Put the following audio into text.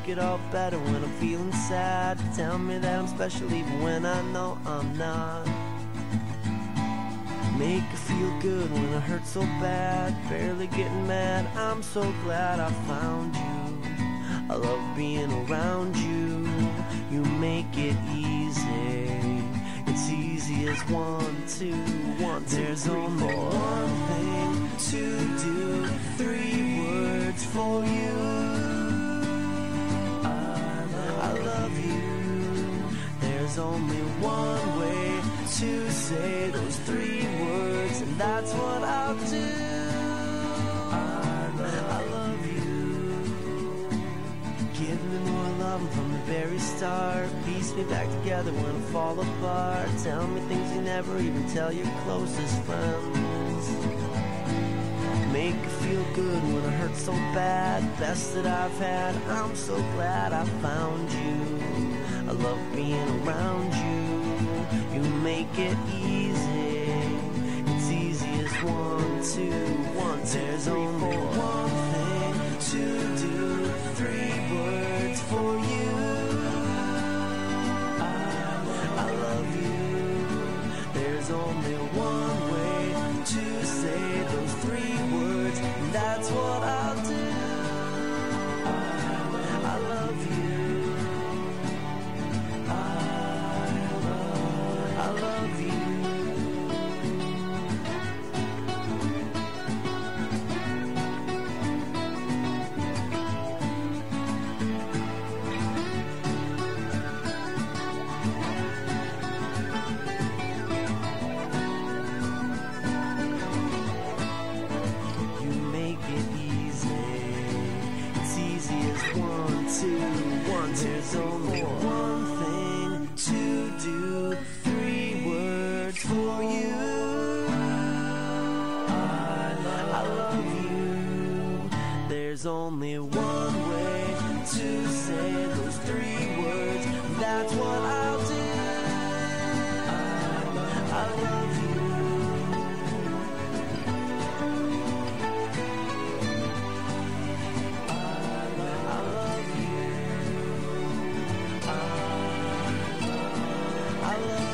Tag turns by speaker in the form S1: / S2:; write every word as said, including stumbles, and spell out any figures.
S1: make it all better when I'm feeling sad. Tell me that I'm special even when I know I'm not. Make it feel good when it hurts so bad. Barely getting mad, I'm so glad I found you. I love being around you. You make it easy. It's easy as one, two, one, two, There's three, only four. One thing to do, three words for you. I love, I love you. There's only one way to say those three words, and that's what I'll do. I love, I love you. Give me more love from the very start. Piece me back together when I fall apart. Tell me things you never even tell your closest friends. Make it feel good when it hurts so bad. Best that I've had, I'm so glad I found you. I love being around you. You make it easy. It's easy as one, two, one, two, There's three, only four. One thing to do, three words for you. I love you. There's only one way to say those three words, and that's what I'll do. I love you. I love you. You make it easy. It's easy as one, two, one, two, There's only one thing to do, three words for you. I love, I love you. There's only one way to say those three words. That's what I'll do. I love, I love you. I love